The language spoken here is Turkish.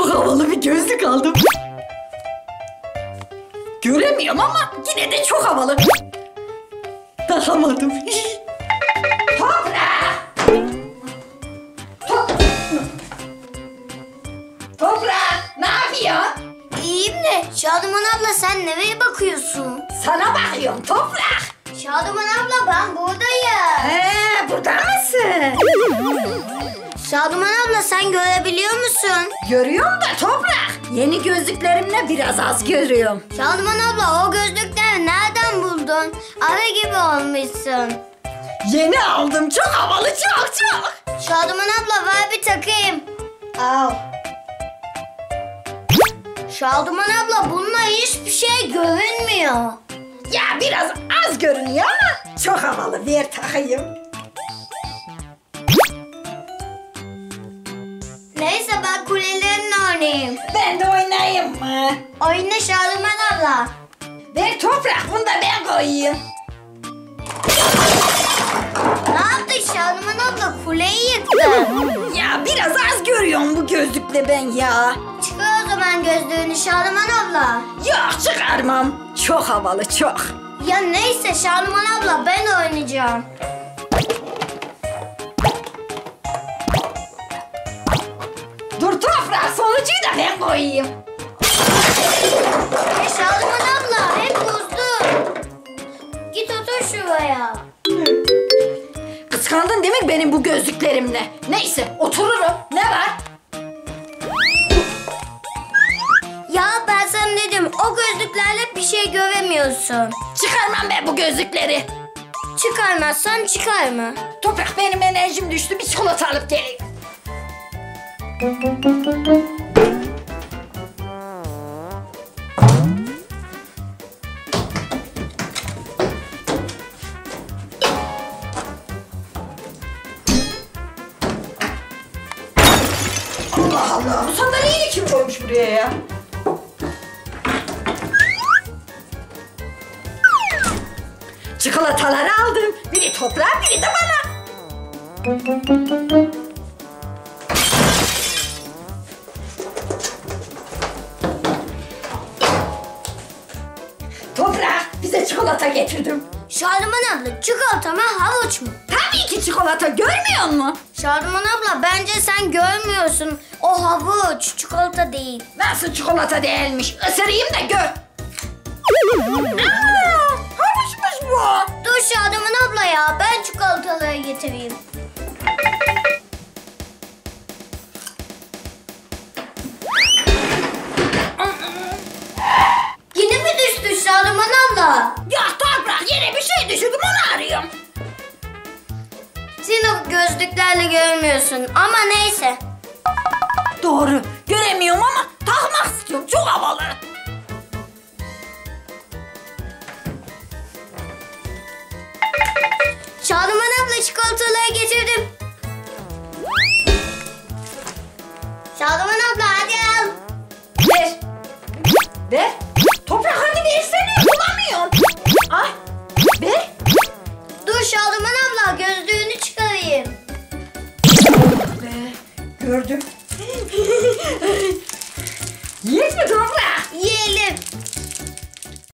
Çok havalı bir gözlük aldım. Göremiyorum ama yine de çok havalı. Takamadım. Toprak! Toprak! Ne yapıyorsun? İyiyim de Şadıman abla sen nereye bakıyorsun? Sana bakıyorum Toprak. Şadıman abla ben buradayım. Burada mısın? Şadıman abla sen görebiliyor musun? Görüyorum da Toprak. Yeni gözlüklerimle biraz az görüyorum. Şadıman abla o gözlükleri nereden buldun? Ara gibi olmuşsun. Yeni aldım. Çok havalı, çok. Şadıman abla ver bir takayım. Al. Şadıman abla bununla hiçbir şey görünmüyor. Ya biraz az görünüyor ama çok havalı. Ver takayım. Neyse ben kulelerinle oynayayım. Ben de oynayayım mı? Oyna Şadıman abla. Ver Toprak, bunu da ben koyayım. Ne yaptın Şadıman abla? Kuleyi yıktın. Ya biraz az görüyorum bu gözlükle ben ya. Çıkar o zaman gözlüğünü Şadıman abla. Yok, çıkarmam. Çok havalı, çok. Ya neyse Şadıman abla ben oynayacağım. Dur Toprak, sonucuyu da ben koyayım. Şadıman abla hep bozdun. Git otur şuraya. Kıskandın değil mi benim bu gözlüklerimle? Neyse, otururum. Ne var? Ya ben sana dedim o gözlüklerle bir şey göremiyorsun. Çıkarmam ben bu gözlükleri. Çıkarmazsan çıkarma. Toprak, benim enerjim düştü. Bir çikolata alıp geleyim. Allah Allah, bu sandalyeyi kim koymuş buraya ya? Çikolataları aldım. Biri Toprağa, biri de bana. Toprak, bize çikolata getirdim. Şadıman abla çikolata mı havuç mu? Tabii ki çikolata, görmüyor musun? Şadıman abla bence sen görmüyorsun. O havuç çikolata değil. Nasıl çikolata değilmiş? Isırayım da gör. Aa, havuçmuş bu. Dur Şadıman abla ya ben çikolataları getireyim. Yine mi düştü Şadıman abla? Ya Toprak, yine bir şey düşürdüm, onu arıyorum. Sen o gözlüklerle görmüyorsun ama neyse. Doğru, göremiyorum ama takmak istiyorum. Çok havalı.